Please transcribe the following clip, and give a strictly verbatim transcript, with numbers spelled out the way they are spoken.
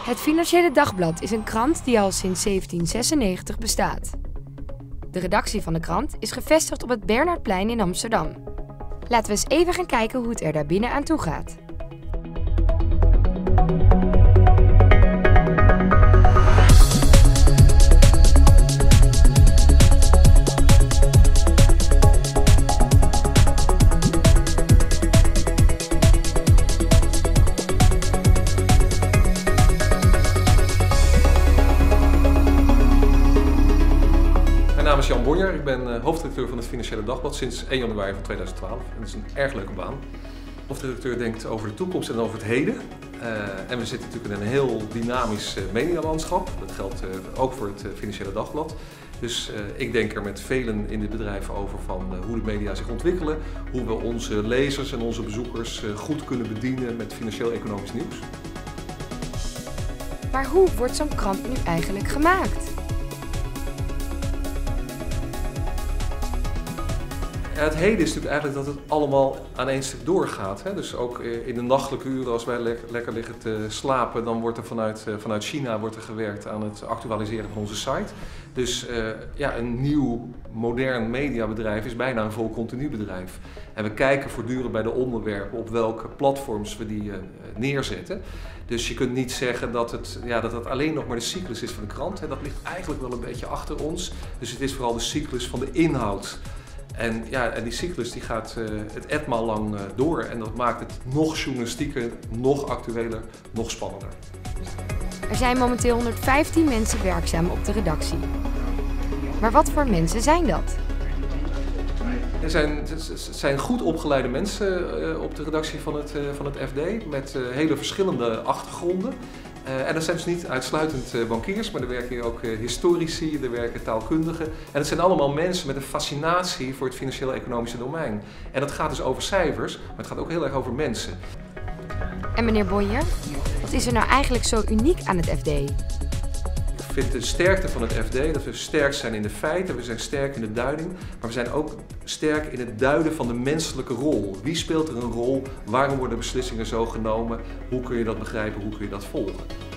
Het Financiële Dagblad is een krant die al sinds zeventien zesennegentig bestaat. De redactie van de krant is gevestigd op het Bernhardplein in Amsterdam. Laten we eens even gaan kijken hoe het er daar binnen aan toe gaat. Mijn naam is Jan Bonjer, ik ben uh, hoofdredacteur van het Financiële Dagblad sinds één januari van tweeduizend twaalf. En dat is een erg leuke baan. De hoofdredacteur denkt over de toekomst en over het heden. Uh, en we zitten natuurlijk in een heel dynamisch uh, medialandschap. Dat geldt uh, ook voor het uh, Financiële Dagblad. Dus uh, ik denk er met velen in dit bedrijf over van uh, hoe de media zich ontwikkelen. Hoe we onze lezers en onze bezoekers uh, goed kunnen bedienen met financieel-economisch nieuws. Maar hoe wordt zo'n krant nu eigenlijk gemaakt? Ja, het heden is natuurlijk eigenlijk dat het allemaal aan één stuk doorgaat. Hè? Dus ook in de nachtelijke uren als wij le lekker liggen te slapen, dan wordt er vanuit, uh, vanuit China wordt er gewerkt aan het actualiseren van onze site. Dus uh, ja, een nieuw, modern mediabedrijf is bijna een vol continu bedrijf. En we kijken voortdurend bij de onderwerpen op welke platforms we die uh, neerzetten. Dus je kunt niet zeggen dat het, ja, dat het alleen nog maar de cyclus is van de krant. Hè? Dat ligt eigenlijk wel een beetje achter ons. Dus het is vooral de cyclus van de inhoud. En, ja, en die cyclus die gaat uh, het etmaal lang uh, door en dat maakt het nog journalistieker, nog actueler, nog spannender. Er zijn momenteel honderdvijftien mensen werkzaam op de redactie. Maar wat voor mensen zijn dat? Er zijn, het zijn goed opgeleide mensen uh, op de redactie van het, uh, van het F D met uh, hele verschillende achtergronden. Uh, en dat zijn dus niet uitsluitend uh, bankiers, maar er werken hier ook uh, historici, er werken taalkundigen. En het zijn allemaal mensen met een fascinatie voor het financieel-economische domein. En dat gaat dus over cijfers, maar het gaat ook heel erg over mensen. En meneer Bonjer, wat is er nou eigenlijk zo uniek aan het F D? Ik vind de sterkte van het F D dat we sterk zijn in de feiten, we zijn sterk in de duiding, maar we zijn ook sterk in het duiden van de menselijke rol. Wie speelt er een rol? Waarom worden beslissingen zo genomen? Hoe kun je dat begrijpen? Hoe kun je dat volgen?